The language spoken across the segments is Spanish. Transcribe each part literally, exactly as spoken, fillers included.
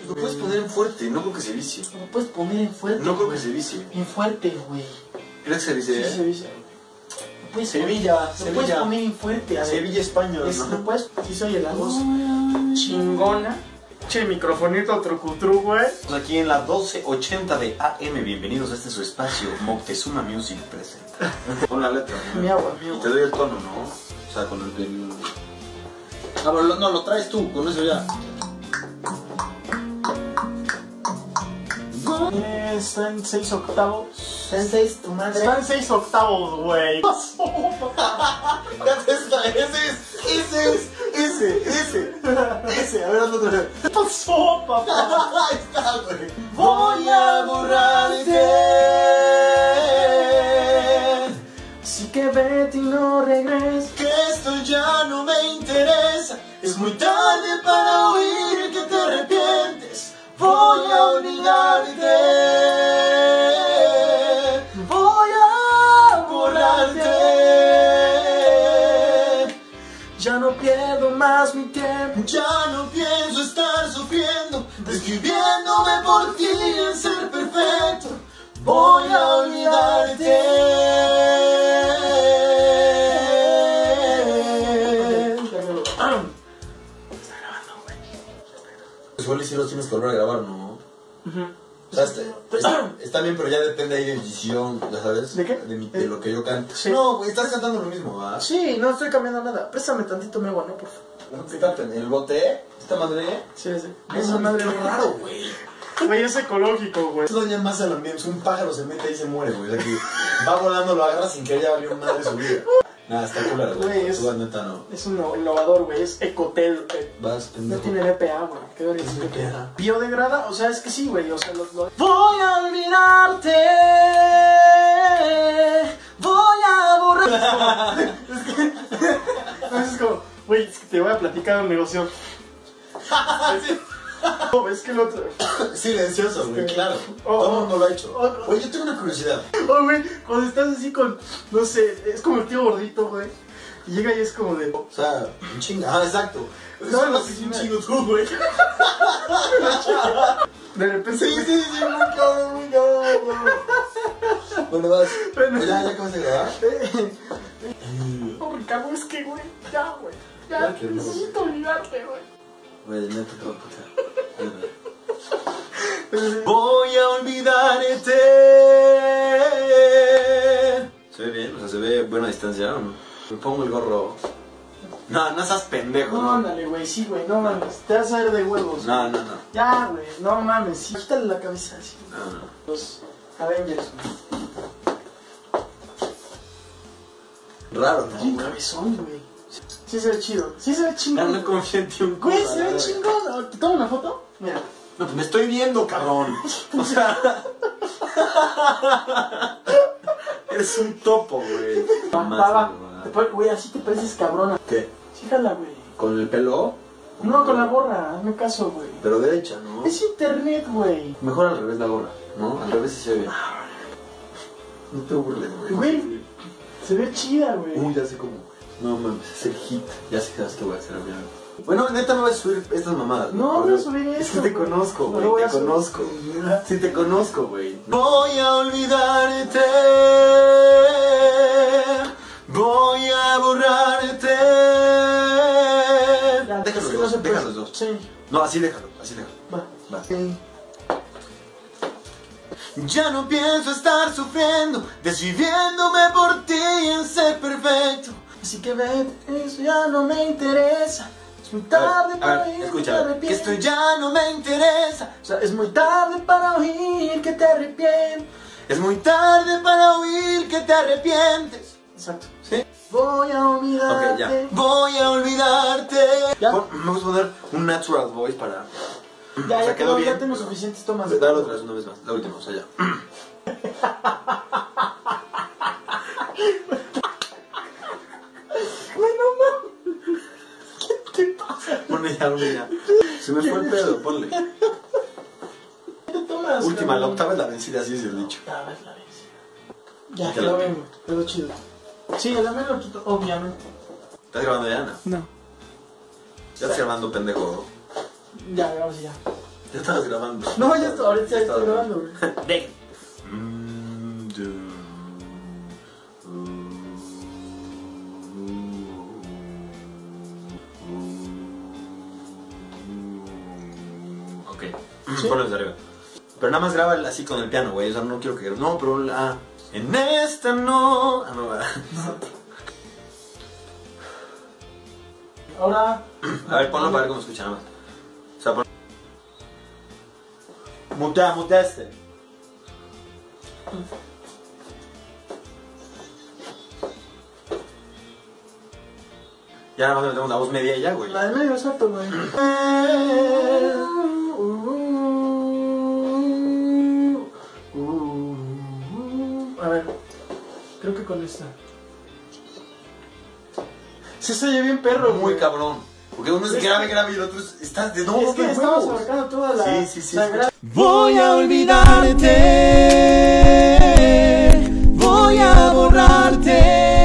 Lo puedes poner en fuerte, no creo que se vicie. Lo puedes poner en fuerte. No creo wey. que se vicie. En fuerte, güey. ¿Crees que se vicie? Sí, se vicia, güey. Lo puedes Sevilla, poner, Sevilla. Lo puedes poner en fuerte, a ver. Sevilla, España. Es, ¿no? Lo puedes. Sí, soy la voz chingona. Che, microfonito trucutru, güey. Estamos aquí en la doce ochenta de A M. Bienvenidos a este su espacio, Moctezuma Music Present. Pon la letra. ¿no? Mi agua, mi Y agua. te doy el tono, ¿no? O sea, con el... el... Ah, pero lo- no, lo traes tú, con eso ya. Eh, Está en seis octavos. Está en seis, tu madre. Está en seis octavos, güey. Ese es, ese es, ese, ese, ese. A ver, hazlo otra vez. ¿Qué pasó, papá? Ahí está, güey. Voy a borrarte. Así que vete y no regreses. Que esto ya no me interesa. Es muy tarde para oír que te arrepientes. Voy a olvidarte. Voy a Borrarte. Ya no pierdo más mi tiempo. Ya no pienso estar sufriendo, describiéndome por ti en ser perfecto. Voy a olvidarte. Pues igual y si los tienes que volver a grabar, ¿no? O sea, está, está, está bien, pero ya depende ahí de edición, ¿ya sabes? ¿De qué? De, mi, de lo que yo canto. Sí. No, güey, estás cantando lo mismo, ¿va? Sí, no estoy cambiando nada. Préstame tantito mi agua, ¿no? Por favor. ¿Qué tal? ¿El bote? ¿Esta madre? Sí, sí. Esa Esa madre es raro, güey. Güey, es ecológico, güey. Eso daña más al ambiente. Si un pájaro se mete ahí y se muere, güey. O sea que va volando, lo agarra sin que haya valido madre su vida. Nada, está culero, Güey, güey. es- Tú, neta, no. Es un innovador, güey. Es Ecotel. eh. Vas, No pendejo. tiene B P A, güey. ¿Qué verga es ¿Qué B P A? B P A? Biodegrada, o sea, es que sí, güey. O sea, los, los... Voy a olvidarte. Voy a borrar. Es que. Es como, güey, es que te voy a platicar un negocio. No, es que el otro. Silencioso, güey, claro. Oh, Todo el mundo lo ha hecho. oh, oh. Oye, yo tengo una curiosidad. Oh, güey, cuando estás así con. No sé, es como el tío gordito, güey. Y llega y es como de. O sea, un chinga. Ah, exacto. No, Eso no, lo haces sí, un no. chingo tú, güey. De repente. Sí, sí, sí, muy cabrón, muy cabrón, güey. Bueno, vas. Bueno. Ya, ya acabas de grabar. No, Ricardo, es que, güey, ya, güey. Ya, Ya, que no. necesito olvidarte, güey. Güey, neta te voy a putear. Voy a olvidarte. ¿Se ve bien? O sea, ¿se ve buena distancia o no? Me pongo el gorro. No, no seas pendejo, No, ¿no? ándale, güey, sí, güey, no mames. Te vas a ver de huevos. No, no, no. Ya, güey, no mames. Sí, quítale la cabeza así. No, no. Los Avengers, güey. Raro, Hay un ¿no? cabezón, güey. Sí se ve chido. Sí se ve Ya chingón. no confío en ti un culo. Güey, se ve la chingón. ¿Te tomo una foto? Mira. No, pues me estoy viendo, cabrón. O sea. Eres un topo, güey. Va, Más, va, va. güey. Te pare- Güey, así te pareces cabrona. ¿Qué? Sí, jala, güey. ¿Con el pelo? No, con la gorra, hazme caso, güey. Pero derecha, ¿no? Es internet, güey. Mejor al revés la gorra, ¿no? Al revés sí se ve bien. No te burles, güey. Güey, se ve chida, güey. Uy, ya sé cómo. No mames, es el hit. Ya sé que sabes que voy a hacer bien. Bueno, neta no vas a subir estas mamadas. No, voy a subir Es esto, que te güey. conozco, No güey. lo voy Te a subir. conozco. Sí, te conozco, güey. Voy a olvidarte. Voy a borrarte. Ya, Déjalo, es que no se puede. déjalo los dos. Sí, No, así déjalo, así déjalo. va. Va. Ya no pienso estar sufriendo, desviviéndome por ti en ser perfecto. Así que vete, eso ya no me interesa. Es muy tarde para oír que te escucha, que arrepientes. esto ya no me interesa. O sea, es muy tarde para oír que te arrepientes. Es muy tarde para oír que te arrepientes. Exacto. ¿Sí? Voy a olvidarte. Ok, ya. Voy a olvidarte. ¿Ya? Pon- Vamos a poner un natural voice para... Ya, O ya, sea, quedó quedó, bien. ya tengo suficientes tomas de. Dale otra vez, una vez más. La última, o sea, ya. Güey, no mames. ¿Qué te pasa? Ponle ya, ponle ya. Se me fue el pedo, ponle. ¿Qué te tomas? Última, la cabrón? octava es la vencida, así es el dicho. Ya, ves la vez. Ya, Ya quedó la- bien, güey. Quedó chido. Sí, el amén lo quito, obviamente. ¿Estás grabando ya, Ana? No. Ya estás grabando, pendejo. Ya, ahora sí, ya. Ya estabas grabando. No, ya estoy, ahorita ya Estaba estoy grabando, güey. Venga. Ok, ¿Sí? ponlo desde arriba. Pero nada más graba así con el piano, güey. O sea, no quiero que... No, pero la... En esta no... Ah, no, va. Ahora. A ver, ponlo para ver cómo escucha nada más. O sea, pon... Mutea, mutea este. Ya nada más metemos la voz media y ya, güey. La de medio, exacto, güey. A ver, creo que con esta. Sí se oye bien perro, Muy güey. cabrón. Porque uno se grave, grave y el otro es- estás de nuevo. Es que estamos abarcando toda la... Sí, sí, sí. la gra- Voy a olvidarte, voy a borrarte.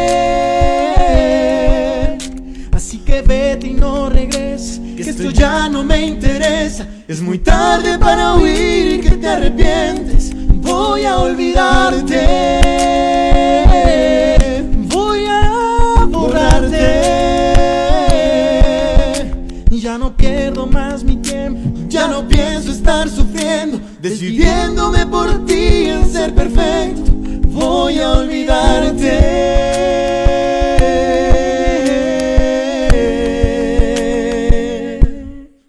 Así que vete y no regreses, que esto ya no me interesa. Es muy tarde para huir y que te arrepientes. Voy a olvidarte, voy a borrarte. Ya no pierdo más mi tiempo, ya no pienso estar sufriendo, decidiéndome por ti en ser perfecto. Voy a olvidarte.